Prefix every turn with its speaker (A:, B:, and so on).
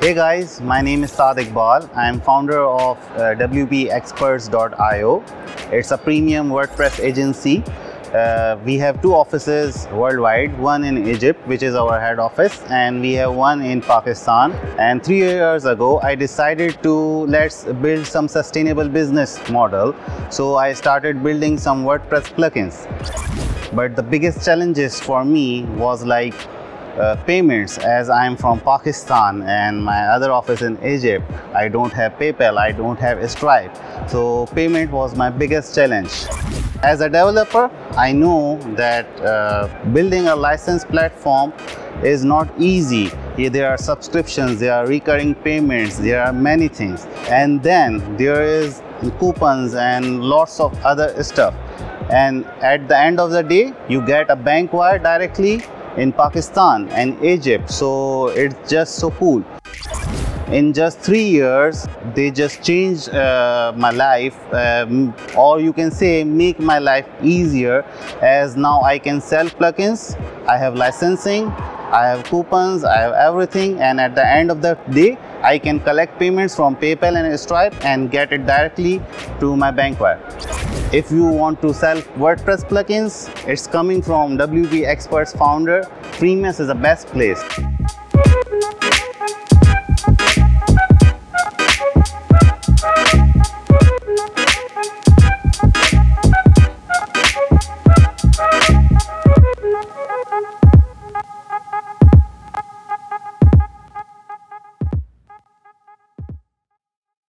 A: Hey guys, my name is Saad Iqbal. I am founder of WPExperts.io. It's a premium WordPress agency. We have two offices worldwide, one in Egypt, which is our head office, and we have one in Pakistan. And 3 years ago, I decided to let's build some sustainable business model. So I started building some WordPress plugins. But the biggest challenges for me was like payments, as I am from Pakistan and my other office in Egypt. I don't have PayPal, I don't have Stripe. So payment was my biggest challenge. As a developer, I know that building a licensed platform is not easy. There are subscriptions, there are recurring payments, there are many things. And then there is coupons and lots of other stuff. And at the end of the day, you get a bank wire directly in Pakistan and Egypt, so it's just so cool. In just 3 years, they just changed my life, or you can say make my life easier, as now I can sell plugins, I have licensing, I have coupons, I have everything, and at the end of the day, I can collect payments from PayPal and Stripe and get it directly to my bank wire. If you want to sell WordPress plugins, it's coming from WP Experts founder. Freemius is the best place.